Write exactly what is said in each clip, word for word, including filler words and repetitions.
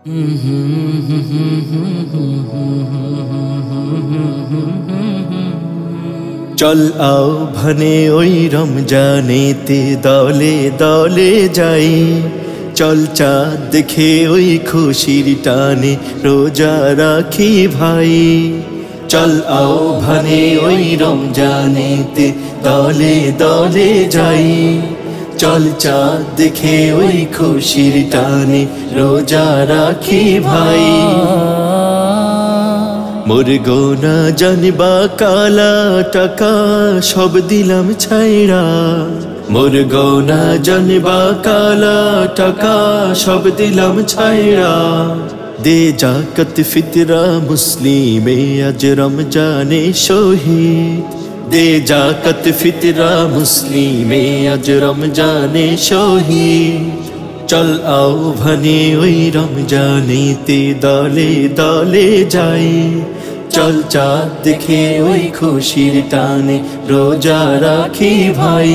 চল আহ্বানে ওই রমজানেতে দলে দলে যাই, চল চাঁদ দেখে ওই খুশির টানে রোজা রাখি ভাই। চল আহ্বানে ওই রমজানেতে দলে দলে যাই, চল চাঁদ দেখে ওই খুশির টানে রোজা রাখি ভাই। মোর গোনা জানবা কালা টাকা সব দিলাম ছাইরা, মোর গোনা জানবা কালা টাকা সব দিলাম ছাইরা। দে জাকাত ফিতরা মুসলিমে আজ রমজানে শহীদ, দে জাকাত ফিতরা মুসলিমে আজ রমজানে শহীদ। চল আহ্বানে ওই রমজানেতে দলে দলে যাই, চল চাঁদ দেখে ওই খুশির টানে রোজা রাখি ভাই।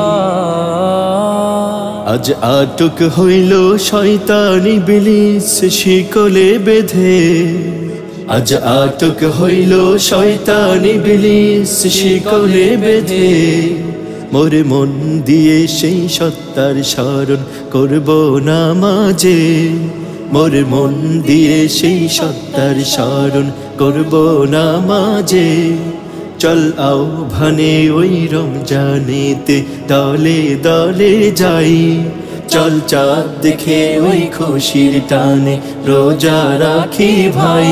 আজ আটক হইল শয়তান ইবলিস শিকলে বেঁধে, আজ আটক হইল শয়তান ইবলিস শিকলে বেঁধে। মোরে মন দিয়ে সেই সত্তার স্মরণ করব নামাজে, মোরে মন দিয়ে সেই সত্তার স্মরণ করব নামাজে। চল আহ্বানে ওই রমজানেতে দলে দলে যাই, চল চাঁদ দেখে ওই খুশির টানে রোজা রাখি ভাই।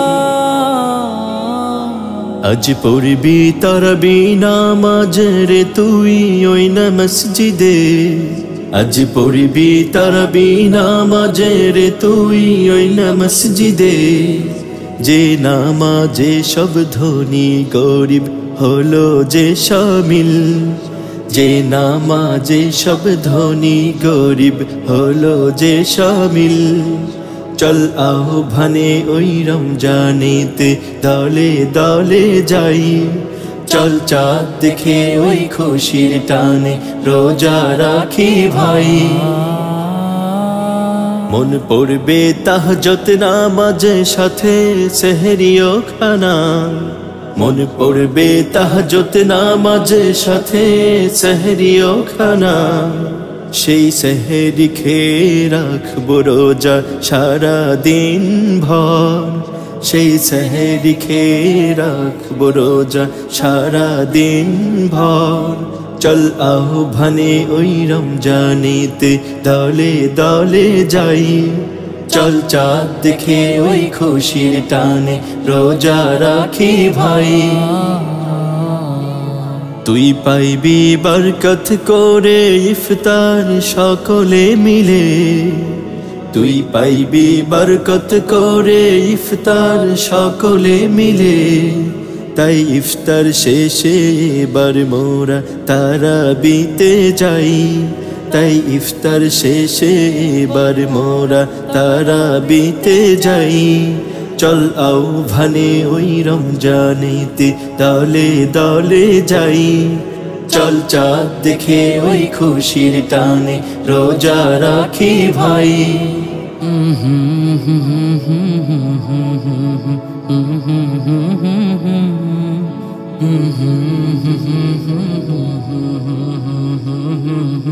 আজ পড়বি তারাবি নামাজ রে তুই ওই না মসজিদে, আজ পড়বি তারাবি নামাজ রে তুই ওই না মসজিদে। যে নামাজে সব ধনী গরিব হলো যে শামিল, যে নামাজে সব ধনী গরিব হলো যে শামিল। চল আহ্বানে ওই রমজানেতে দলে দলে যাই, চল চাঁদ দেখে ওই খুশির টানে রোজা রাখি ভাই। মন পড়বে তাহাজ্জুদ নামাজের সাথে সেহরিও খানা, মন পড়বে তাহাজ্জুদ নামাজের সাথে সেহরিও খানা। সেই সেহরি খেয়ে রাখবো রোজা সারা দিন ভর, সেই সেহরি খেয়ে রাখবো রোজা সারা দিন ভর। চল আহ্বানে ওই রমজানেতে দলে দলে যাই, চল চাঁদ দেখে ওই খুশির টানে রোজা রাখি ভাই। তুই পাইবি বরকত করে ইফতার সকলে মিলে, তুই পাইবি বরকত করে ইফতার সকলে মিলে। তাই ইফতার শেষে এবার মোরা তারাবিতে যাই, তাই ইফতার শেষে এবার মোরা তারাবিতে যাই। চল আহ্বানে ওই রমজানেতে দলে দলে যাই, চল চাঁদ দেখে ওই খুশির টানে রোজা রাখি ভাই। Mm-hmm.